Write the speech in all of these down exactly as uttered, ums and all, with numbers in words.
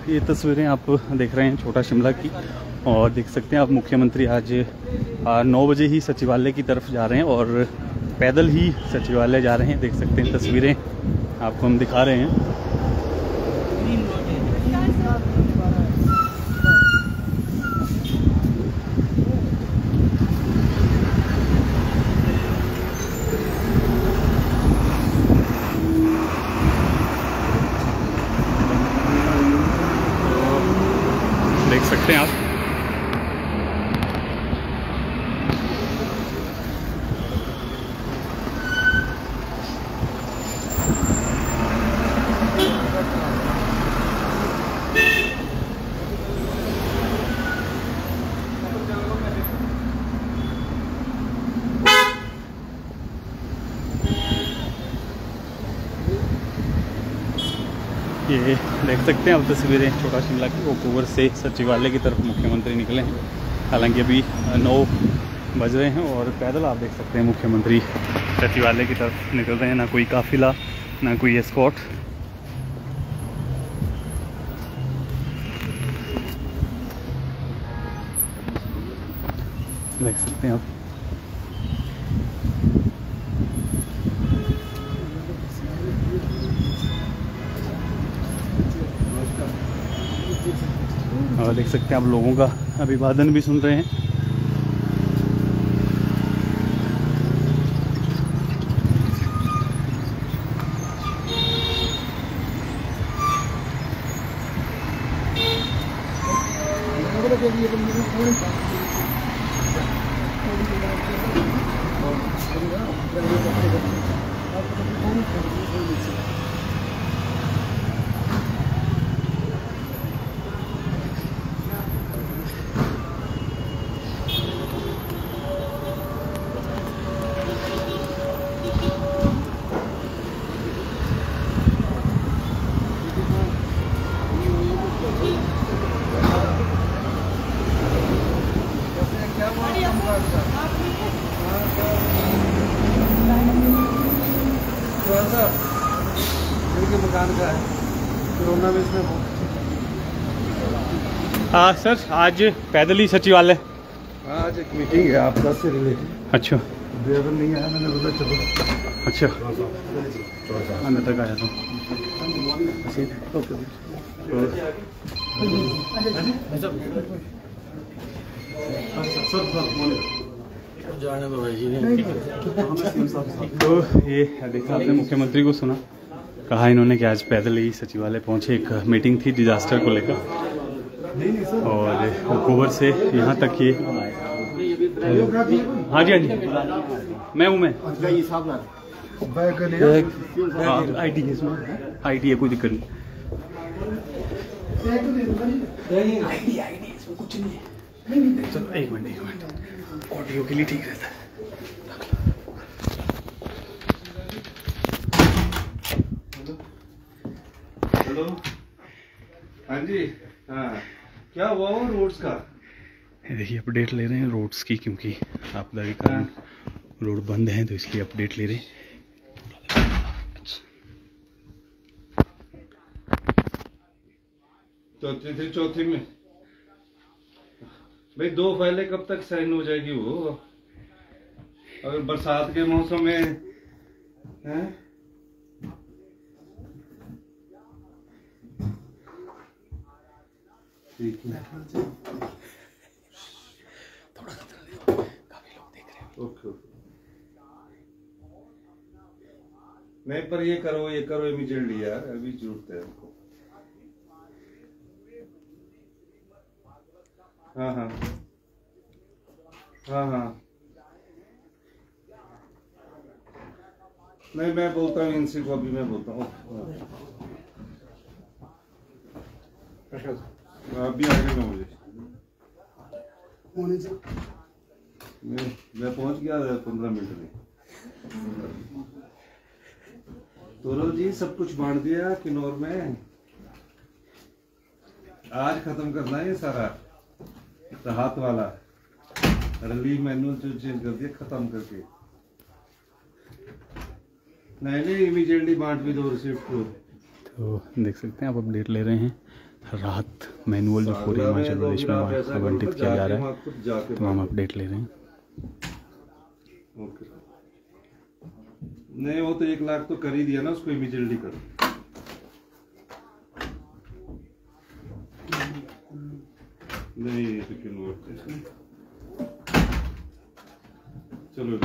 ये तस्वीरें आप देख रहे हैं छोटा शिमला की, और देख सकते हैं आप मुख्यमंत्री आज नौ बजे ही सचिवालय की तरफ जा रहे हैं और पैदल ही सचिवालय जा रहे हैं। देख सकते हैं तस्वीरें आपको हम दिखा रहे हैं। देख सकते हैं आप ये देख सकते हैं आप तस्वीरें छोटा शिमला की। ओकओवर से सचिवालय की तरफ मुख्यमंत्री निकले हैं। हालांकि अभी नौ बज रहे हैं और पैदल आप देख सकते हैं मुख्यमंत्री सचिवालय की तरफ निकल रहे हैं। ना कोई काफिला, ना कोई एस्कॉर्ट। देख सकते हैं आप। और देख सकते हैं आप लोगों का अभिवादन भी सुन रहे हैं। मकान का है कोरोना में इसमें। हाँ सर, आज पैदल ही सचिवालय। आज एक मीटिंग है आपदा से रिलेटेड। अच्छा, ड्राइवर नहीं आया, मैंने बोला चलो। अच्छा, अंदर तक आया था। तो ये देखा आपने, मुख्यमंत्री को सुना, कहा इन्होंने कि आज पैदल ही सचिवालय पहुंचे। एक मीटिंग थी डिजास्टर को लेकर, और ओकओवर से यहाँ तक ये। हाँ जी, हाँ जी, मैं हूँ। मैं आई टी है, इसमें आई टी है, कोई दिक्कत नहीं। आई टी आई टी इसमें कुछ नहीं है। चलो एक मिनट एक मिनट, ऑडियो के लिए ठीक रहता है। हेलो, हाँ जी, हाँ क्या हुआ वो रोड्स का? देखिए अपडेट ले रहे हैं रोड्स की, क्योंकि आपदा के कारण रोड बंद हैं, तो इसलिए अपडेट ले रहे हैं। चौथी थी, चौथी में भाई दो फाइलें कब तक साइन हो जाएगी वो? अगर बरसात के मौसम में हैं? ठीक है, थोड़ा काफी लोग देख रहे हैं। Okay okay. नहीं पर ये करो, ये करो इमीडिएटली यार, अभी जरूरत है हमको। हाँ हाँ हाँ हाँ, नहीं मैं बोलता हूँ इनसे को, अभी मैं बोलता हूँ। अभी आगे ना मुझे, मैं मैं पहुंच गया पंद्रह मिनट में। तोरल जी सब कुछ बांट दिया किन्नौर में, आज खत्म करना है ये सारा राहत वाला रिलीफ मैनुअल जो चेंज कर दिया खत्म करके। नहीं नहीं इमीडिएटली बांट भी दो रिसिप्ट को। तो देख सकते हैं आप अपडेट ले रहे हैं राहत मैनुअल जो पूरे हिमाचल प्रदेश में आवंटित किया जा रहा है, तमाम अपडेट ले रहे हैं। नहीं वो तो एक लाख तो कर ही दिया ना, उसको इमीडिएटली करो। नहीं तो क्यों चलो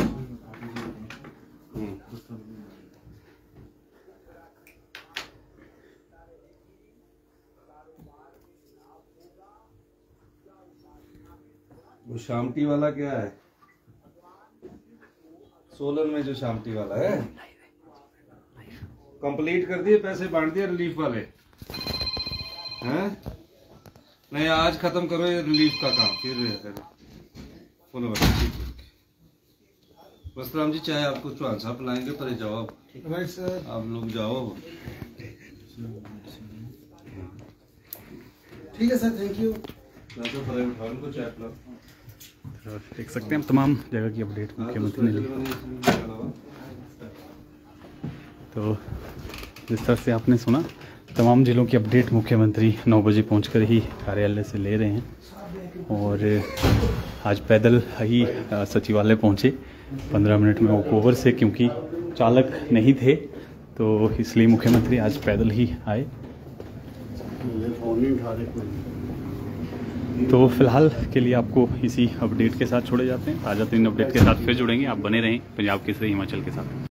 वो शामटी वाला क्या है, सोलन में जो शामटी वाला है कंप्लीट कर दिए, पैसे बांट दिए रिलीफ वाले हैं। नहीं आज खत्म करो ये रिलीफ का काम, फिर बोलो बसराम जी चाहे आपको चौहान साहब लाएंगे पर जाओ आप लोग जाओ। ठीक है सर, थैंक यू। देख सकते हैं हम तमाम जगह की अपडेट मुख्यमंत्री ने ली। तो जिस तरह से आपने सुना, तमाम जिलों की अपडेट मुख्यमंत्री नौ बजे पहुंचकर ही कार्यालय से ले रहे हैं। और आज पैदल ही सचिवालय पहुंचे पंद्रह मिनट में वॉक ओवर से, क्योंकि चालक नहीं थे तो इसलिए मुख्यमंत्री आज पैदल ही आए। तो फिलहाल के लिए आपको इसी अपडेट के साथ छोड़े जाते हैं। ताज़ा तीन अपडेट के साथ फिर जुड़ेंगे। आप बने रहें पंजाब केसरी हिमाचल के साथ।